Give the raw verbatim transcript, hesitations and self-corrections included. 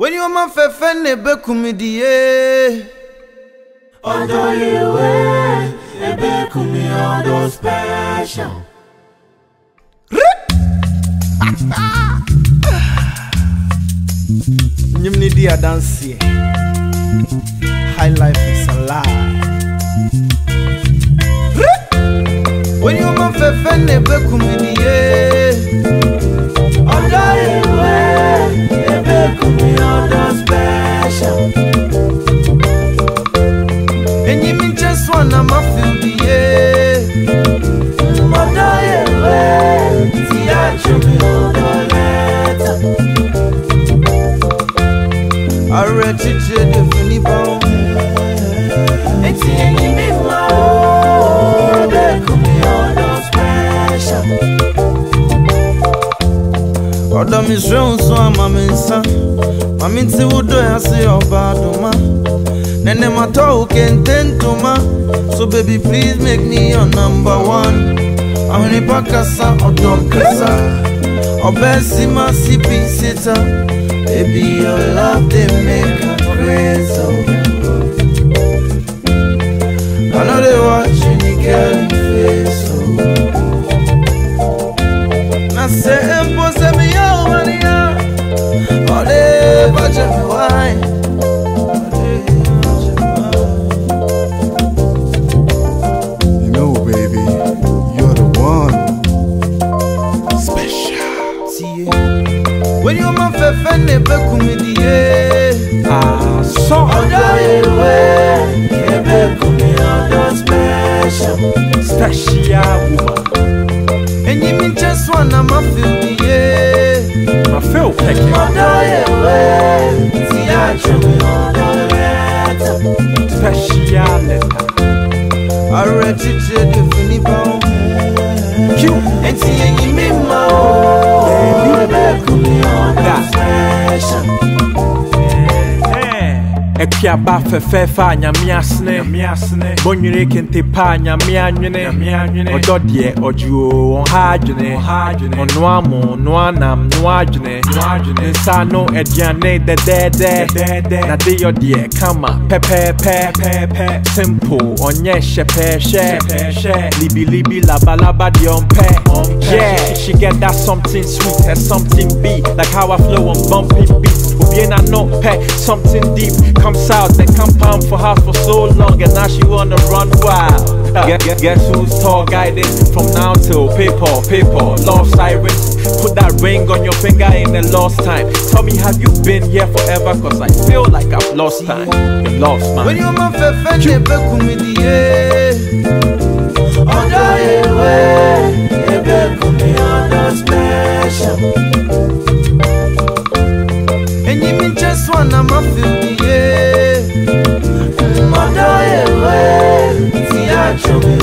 When you man fe fe ne be kumidie Odo yewe e be kumi odo special Nyimni dia dance High life is alive When you man fe fe ne be kumidie Odo yewe e be kumi odo special And you mean just one of my feel Odo yewe ti a chumi odo letter I read it to the funny bone. It's in me, my own. They come here, no special. Other Miss Jones, so I'm a minsa. My minty would do I say about Doma. Nene my talk and tend to ma. So, baby, please make me your number one. I'm in a Pacasa or Docasa. Or Bessima C P sitter. Baby, your love, they make her crazy. I know they watching you girl in face. I say, impose me over here. Or they watch me wine. You know, baby, you're the one. Special. See when you man fe fe ne be kumidie Ah, so Odo yewe e be kumi odo special Special woman And you mean just one of my feel My feel pecking Odo yewe ti a chumi odo letter Special letter I read it to the funny bone. Q and ti and me ma o e be kumi odo special Ekia ba fefe fa nyame asne Bonyere kente pa nyame anwene Odo de ojuo on ha adwene Ono amo no anam no adwene Nsa no ediane de de de Na de yo de kama pepe pepe Simple onye shepe she Libi libi laba laba de ompe Yeah, she get that something sweet and something beat Like how I flow on bumpy beats Ubiena no pe something deep Comes out, then compound for her for so long and now she wanna run wild. Guess, guess, guess who's tall guiding from now till paper, paper, love sirens. Put that ring on your finger in the lost time. Tell me, have you been here forever? Cause I feel like I've lost time. You lost man. When you man fe fe ne be kumidie Odo yewe e be kumi odo special And you mean just one of my feel Odo yewe ti a chumi